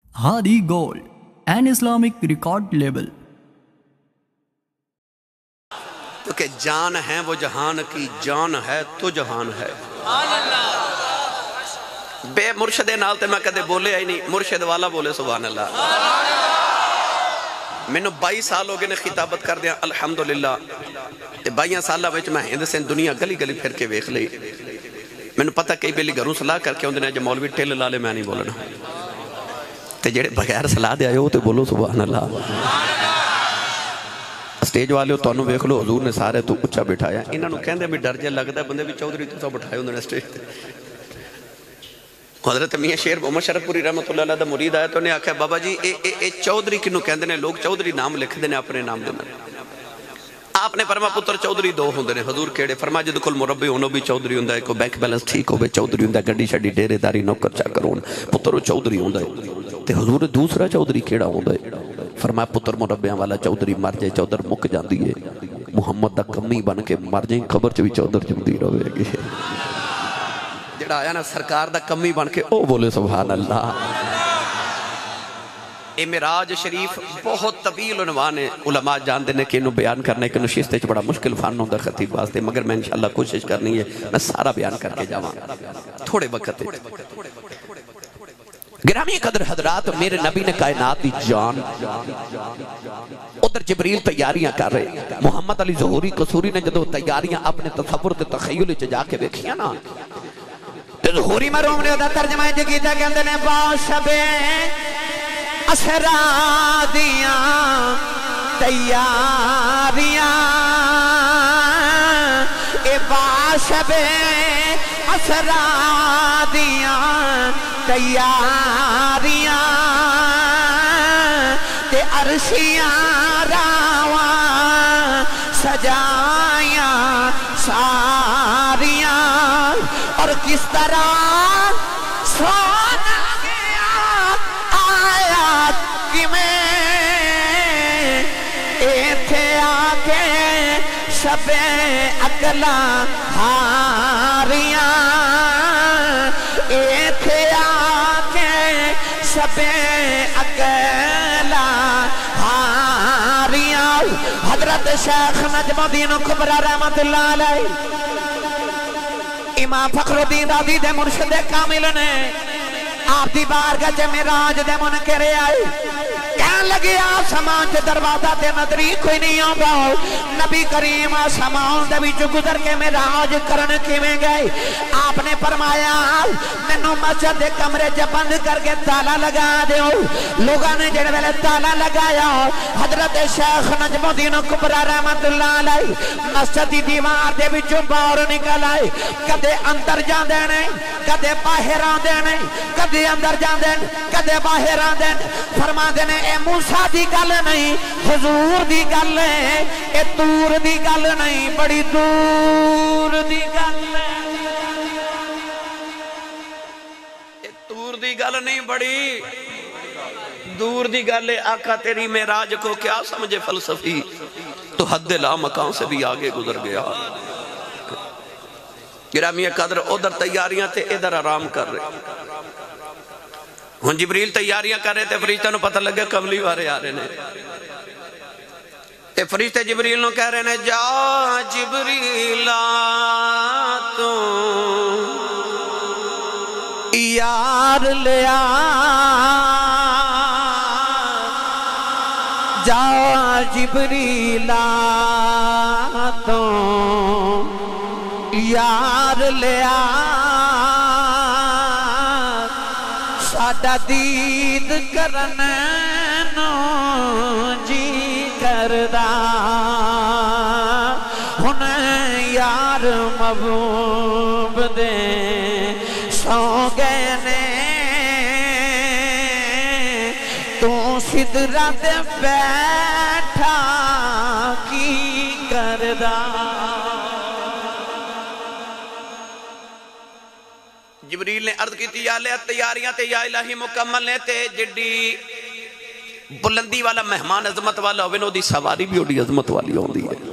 Hadi Gold, an Islamic record label. کہ جان ہے وہ جہان کی جان ہے تو جہان ہے. بے مرشد نال تے میں کدے بولے ہی نہیں, مرشد والا بولے سبحان اللہ. میں نے 22 سال ہو گئے نے خطابت کر دیا الحمدللہ. 22 سالہ وچ میں ہند سے دنیا گلی گلی پھر کے ویکھ لئی. میں نے پتہ کئی بیلی گھروں صلاح کر کے ہوندے نے جو مولوی ٹھل لالے میں نہیں بولنا. تے جڑے بغیر صلاح دے آئے ہو تے بولو سبحان اللہ. سٹیج والے ہو تو انہوں ویکھ لو حضور نے سارے تو اچھا بٹھایا. انہوں نے کہندے بھی ڈر جے لگتا ہے بندے بھی چودھری تو سب بٹھائے ہوندے نے سٹیج تے. حضرت میاں شیر محمد شرف پوری رحمت اللہ علیہ دا مرید آیا تو نے آکھا بابا جی اے چودھری کنوں کہندے نے, لوگ چودھری نام لکھ دے نے اپنے نام دے میں. آپ نے فرما پتر چودھری دو ہوندے نے. حضور کیڑے فرما جے کول مربی ہونو بھی چودھری ہوندا ہے, کو بینک بیلنس ٹھیک ہوے چودھری ہوندا ہے, گڈی شڈی ڈیرے داری نوکر چاکر ہون پتر چودھری ہوندا ہے. تے حضور دوسرا چودھری کیڑا ہوندا ہے؟ فرمایا پتر مربیاں والا چودھری مر جائے چودھر مک جاندی ہے, محمد دا کمی بن کے مر جائیں خبر چ بھی چودھر جمدی رہے گی. جڑا آیا نا سرکار دا کمی بن کے او بولے سبحان اللہ. اے معراج شریف بہت طویل عنوان ہے. علماء جاندے نے کہ انہوں بیان کرنے کے نشست ہے بڑا مشکل فن ہوندہ خطیب واسطے, مگر میں انشاءاللہ کوشش کرنی ہے میں سارا بیان کر کے جاواں تھوڑے وقت ہے. گرامی قدر حضرات, میرے نبی نے کائنات دی جان ادھر جبریل تیاریاں کر رہے. محمد علی ظہوری قصوری نے جدو تیاریاں اپنے تصور تے تخیل چ جا کے دیکھیاں نا, تے ظہوری مرحوم نے ادھر ترجمہ جو کیتا کہندے نے باشبے اسرا دیاں تیاریاں, اے باشبے اسرا دیاں تیاریاں, تے عرشیاں راواں سجائیاں ساریاں, اور کس طرح سونا گیا آیات کی میں ایتھے آکے شب اکلا ہاریاں, ایتھے آکے شب اکلا ہاریاں. حضرت شیخ نجم الدین کبریٰ رحمت اللہ علیہ امام فخر الدین دادی دے مرشد کامل نے آپ دی بارگاہ چ معراج دے منکر آئے. کہن لگے آسمان تے دروازہ تے نظری کوئی نہیں آندا, نبی کریم آسمان دے وچ گزر کے معراج کرن کیویں گئے؟ آپ نے فرمایا مینوں مسجد دے کمرے چ بند کر کے تالا لگا دیو. لوگاں نے جڑے ویلے تالا لگایا, حضرت شیخ نجم الدین کبریٰ رحمت اللہ علیہ مسجد دی دیوار دے وچوں باہر نکل آئے. کدے اندر جاندے نے کدے باہر آندے نے, کدے اندر جاندے کدے باہر آندے. فرماندے نے اے موسیٰ دی گل نہیں حضور دی گل ہے, اے دور دی گل نہیں بڑی دور دی گل ہے. اے دور دی گل نہیں بڑی دور دی گل ہے. آقا تیری معراج کو کیا سمجھے فلسفی, تو حد لا مکان سے بھی آگے گزر گیا. گرامی قدر ادھر تیاریاں تے ادھر آرام کر رہے. ہن جبریل تیاریاں کر رہے تے فرشتہ نو پتہ لگے کملی وارے آ رہے نے. تے فرشتے جبریل نو کہہ رہے نے جا جبریل تو یار لیا, جا جبریل تو یار لیا, ساڈا دید کرن نو جی کردا, ہن یار محبوب دے سو گئے نے, تو سدرت بیٹھا کی کردا. جبریل نے عرض کی یا لے تیاریاں تے یا الہی مکمل نے, تے جڑی بلندی والا مہمان عظمت والا ہوئے نو دی سواری بھی ہوڑی عظمت والی ہوندی ہے.